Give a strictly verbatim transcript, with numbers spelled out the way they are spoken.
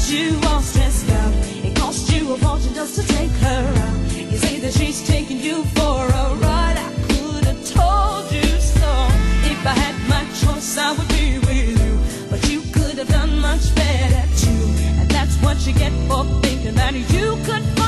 you all stressed out. It cost you a fortune just to take her out. You say that she's taking you for a ride. I could have told you so. If I had my choice, I would be with you, but you could have done much better too. And that's what you get for thinking that you could